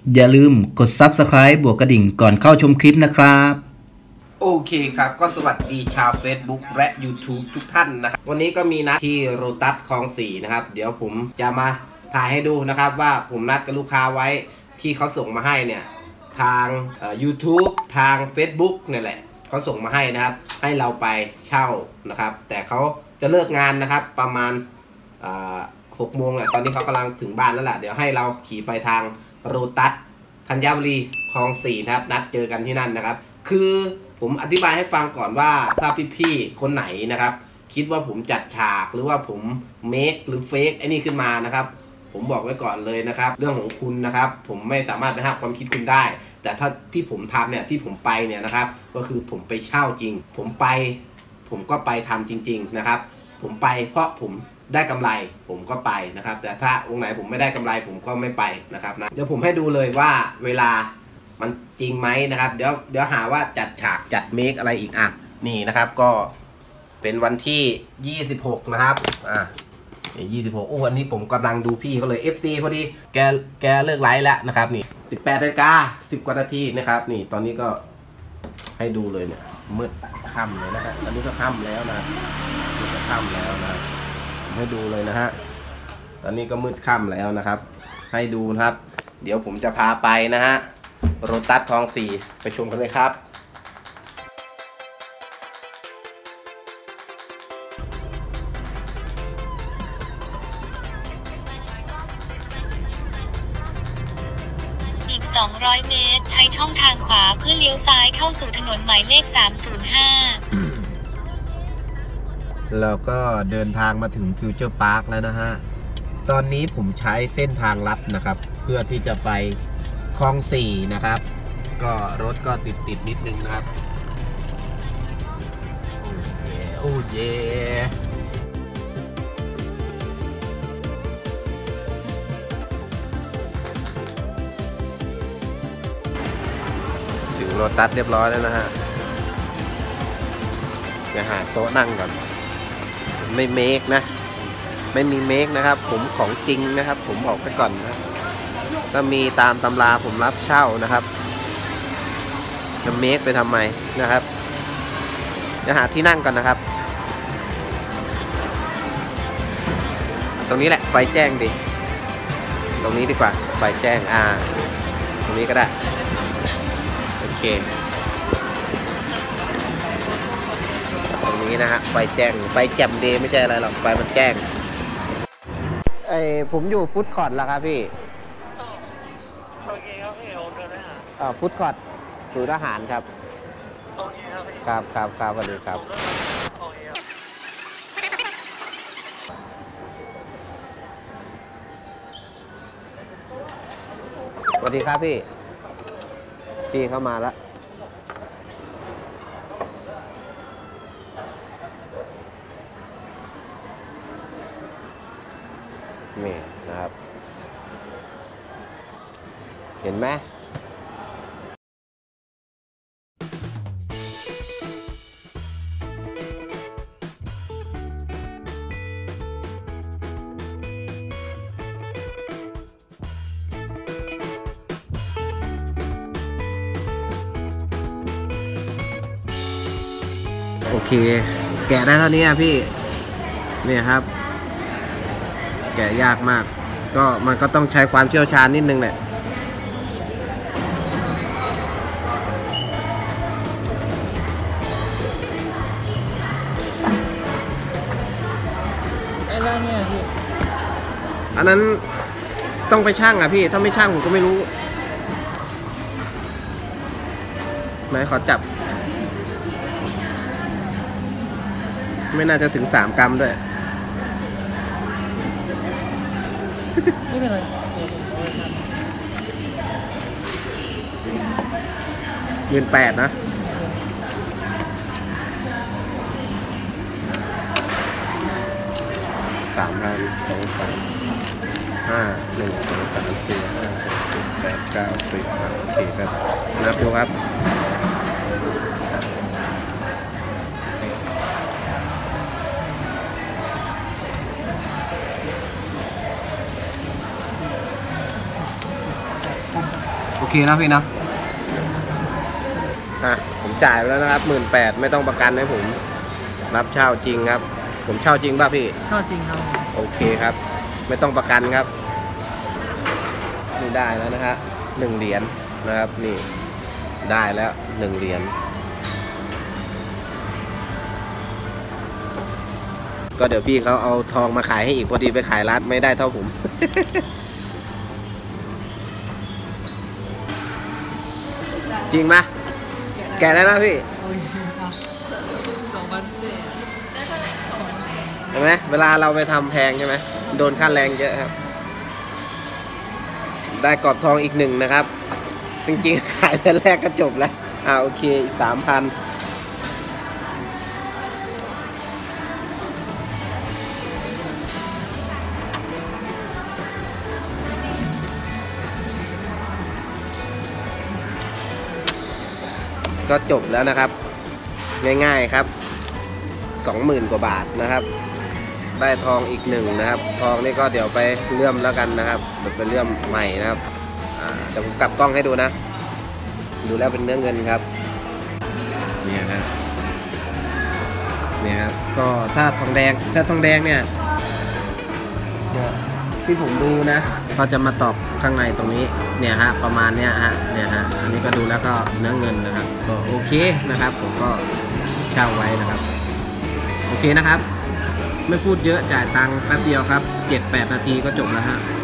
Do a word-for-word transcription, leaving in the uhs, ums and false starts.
อย่าลืมกด ซับสไครบ์ บวกกระดิ่งก่อนเข้าชมคลิปนะครับโอเคครับก็สวัสดีชาว Facebook และ YouTube ทุกท่านนะครับวันนี้ก็มีนัดที่โรตัสคลองสี่นะครับเดี๋ยวผมจะมาถ่ายให้ดูนะครับว่าผมนัดกับลูกค้าไว้ที่เขาส่งมาให้เนี่ยทางเอ่อ YouTube ทาง Facebook เนี่ยแหละเขาส่งมาให้นะครับให้เราไปเช่านะครับแต่เขาจะเลิกงานนะครับประมาณหกโมงแหละตอนนี้เขากำลังถึงบ้านแล้วแหละเดี๋ยวให้เราขี่ไปทางโรตัสธัญบุรีคลองสี่นะครับนัดเจอกันที่นั่นนะครับคือผมอธิบายให้ฟังก่อนว่าถ้าพี่ๆคนไหนนะครับคิดว่าผมจัดฉากหรือว่าผมเมคหรือเฟกไอ้นี่ขึ้นมานะครับผมบอกไว้ก่อนเลยนะครับเรื่องของคุณนะครับผมไม่สามารถไปห้ามความคิดคุณได้แต่ถ้าที่ผมทำเนี่ยที่ผมไปเนี่ยนะครับก็คือผมไปเช่าจริงผมไปผมก็ไปทำจริงๆนะครับผมไปเพราะผมได้กำไรผมก็ไปนะครับแต่ถ้าองค์ไหนผมไม่ได้กำไรผมก็ไม่ไปนะครับนะเดี๋ยวผมให้ดูเลยว่าเวลามันจริงไหมนะครับเดี๋ยวเดี๋ยวหาว่าจัดฉากจัดเมคอะไรอีกอ่ะนี่นะครับก็เป็นวันที่ยี่สิบหกนะครับอ่ะยี่สิบหกโอ้วันนี้ผมกำลังดูพี่เขาเลย เอฟ ซี พอดีแกแกเลิกไลฟ์แล้วนะครับนี่สิบแปดนาฬิกาสิบกว่านาทีนะครับนี่ตอนนี้ก็ให้ดูเลยเนี่ยมืดค่ำเลยนะครับตอนนี้ก็ค่ำแล้วนะนี่ก็ค่ำแล้วนะให้ดูเลยนะฮะตอนนี้ก็มืดค่ำแล้วนะครับให้ดูนะครับเดี๋ยวผมจะพาไปนะฮะโรตัสคลองสี่ไปชมกันเลยครับอีกสองร้อยเมตรใช้ช่องทางขวาเพื่อเลี้ยวซ้ายเข้าสู่ถนนหมายเลขสามศูนย์ห้าเราก็เดินทางมาถึงฟิวเจอร์พาร์คแล้วนะฮะตอนนี้ผมใช้เส้นทางลัดนะครับเพื่อที่จะไปคลองสี่นะครับก็รถก็ติดติดนิดนึงนะครับโอ้เย่ถึงโรตัสเรียบร้อยแล้วนะฮะจะหาโต๊ะนั่งก่อนไม่เมคนะไม่มีเมคนะครับผมของจริงนะครับผมบอกไปก่อนนะก็มีตามตำราผมรับเช่านะครับจะเมคไปทำไมนะครับจะหาที่นั่งก่อนนะครับตรงนี้แหละไฟแจ้งดิตรงนี้ดีกว่าไฟแจ้งอ่าตรงนี้ก็ได้โอเคตรงนี้นะฮะไฟแจ้งไฟแจ่มดีไม่ใช่อะไรหรอกไฟมันแจ้งไอผมอยู่ฟุตคอร์ทแล้วครับพี่โอเคครับพี่โอเคนะฮะอ่าฟุตคอร์ทศูนย์อาหารครับโอเคครับพี่ครับครับครับสวัสดีครับโอเคครับสวัสดีครับพี่พี่เข้ามาแล้วนี่นะครับเห็นไหมโอเคแกะได้เท่านี้อ่ะพี่เนี่ยครับแกะยากมากก็มันก็ต้องใช้ความเชี่ยวชาญนิดนึงแหละไอ้ร้านเนี่ยพี่อันนั้นต้องไปช่างอ่ะพี่ถ้าไม่ช่างผมก็ไม่รู้ไหนขอจับไม่น่าจะถึงสามกรัมด้วยไม่เป็นไรหมื่นแปดนะสามพันสองสามห้าหนึ่งสองสามสี่ห้าหกเจ็ดแปดเก้าสิบโอเคครับนับดูครับเคนะพี่นะอ่ะผมจ่ายไปแล้วนะครับหมื่นแปดไม่ต้องประกันให้ผมรับเช่าจริงครับผมเช่าจริงป่ะพี่เช่าจริงครับโอเคครับไม่ต้องประกันครับนี่ได้แล้วนะฮะหนึ่งเหรียญนะครับนี่ได้แล้วหนึ่งเหรียญก็เดี๋ยวพี่เขาเอาทองมาขายให้อีกพอดีไปขายร้านไม่ได้เท่าผม จริงไหมแกะได้แล้วพี่เห็นไหมเวลาเราไปทำแพงใช่ไหมโดนค่าแรงเยอะครับได้กรอบทองอีกหนึ่งนะครับจริงๆขายแต่แรกก็จบแล้วอ่าโอเคอีกสามพันก็จบแล้วนะครับง่ายๆครับสองหมื่นกว่าบาทนะครับได้ทองอีกหนึ่งนะครับทองนี่ก็เดี๋ยวไปเลื่อมแล้วกันนะครับเดี๋ยวไปเลื่อมใหม่นะครับเดี๋ยวผมกลับกล้องให้ดูนะดูแล้วเป็นเนื้อเงินครับเนี่ยครับเนี่ยครับก็ถ้าทองแดงถ้าทองแดงเนี่ยที่ผมดูนะเขาจะมาตอกข้างในตรงนี้เนี่ยฮะประมาณเนี้ยฮะเนี่ยฮะอันนี้ก็ดูแล้วก็เนื้อเงินนะครับก็โอเคนะครับผมก็เช่าไว้นะครับโอเคนะครับไม่พูดเยอะจ่ายตังค์แป๊บเดียวครับ เจ็ดแปด นาทีก็จบแล้วฮะ